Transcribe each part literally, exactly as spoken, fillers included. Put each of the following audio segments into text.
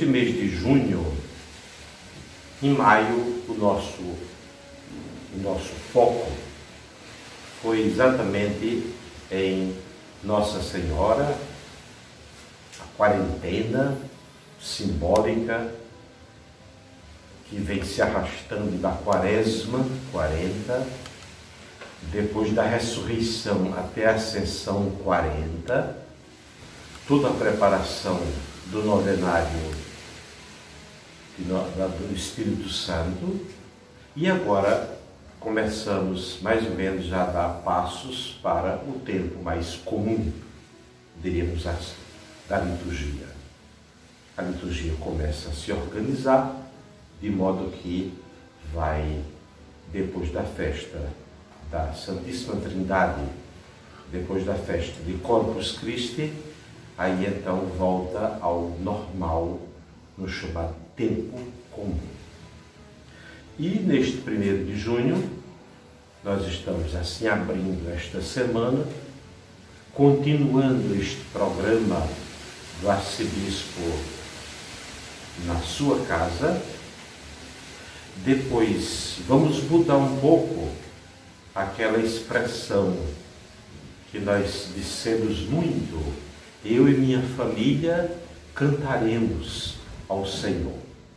mês de junho, em maio, o nosso, o nosso foco foi exatamente em Nossa Senhora, a quarentena simbólica que vem se arrastando da quaresma, quarenta, depois da ressurreição até a ascensão, quarenta, toda a preparação do novenário do Espírito Santo, e agora começamos mais ou menos já a dar passos para o tempo mais comum, diríamos assim, da liturgia. A liturgia começa a se organizar, de modo que vai, depois da festa da Santíssima Trindade, depois da festa de Corpus Christi, aí então volta ao normal, no chamado tempo comum. E neste primeiro de junho, nós estamos assim abrindo esta semana, continuando este programa do arcebispo na sua casa. Depois vamos mudar um pouco aquela expressão que nós dissemos muito: eu e minha família cantaremos ao Senhor.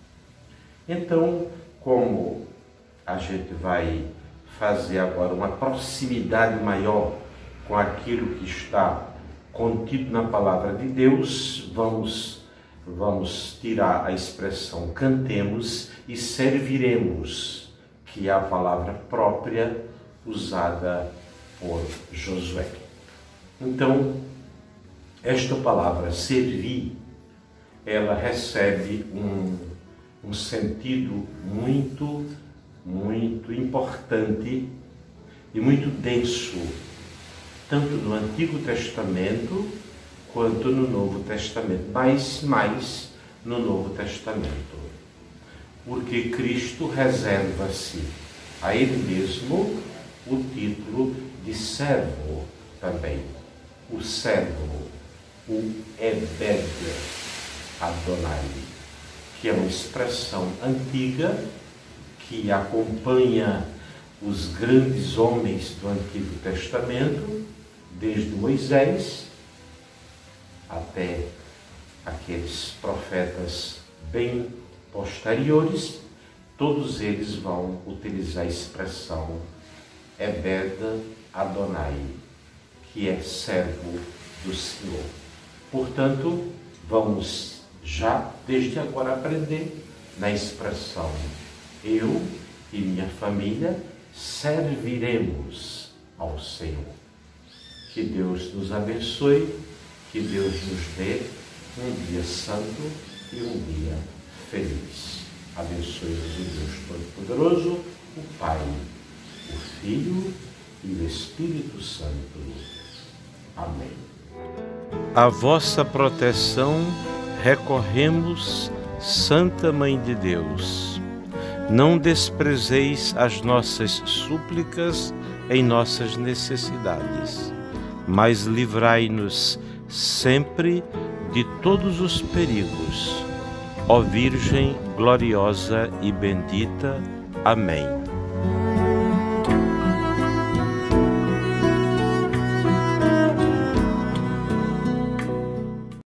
Então, como a gente vai fazer agora uma proximidade maior com aquilo que está contido na palavra de Deus, vamos, vamos tirar a expressão cantemos e serviremos, que é a palavra própria usada por Josué. Então, esta palavra servir, ela recebe um, um sentido muito, muito importante e muito denso, tanto no Antigo Testamento quanto no Novo Testamento, mas mais no Novo Testamento, porque Cristo reserva-se a Ele mesmo o título de servo também, o servo, o Ebed Adonai, que é uma expressão antiga que acompanha os grandes homens do Antigo Testamento, desde Moisés até aqueles profetas bem posteriores. Todos eles vão utilizar a expressão Ebed Adonai, que é servo do Senhor. Portanto, vamos já desde agora aprender na expressão eu e minha família serviremos ao Senhor. Que Deus nos abençoe, que Deus nos dê um dia santo e um dia feliz. Abençoe-nos o Deus Todo-Poderoso, o Pai, o Filho e o Espírito Santo. Amém. A vossa proteção recorremos, Santa Mãe de Deus. Não desprezeis as nossas súplicas em nossas necessidades, mas livrai-nos sempre de todos os perigos. Ó Virgem gloriosa e bendita. Amém.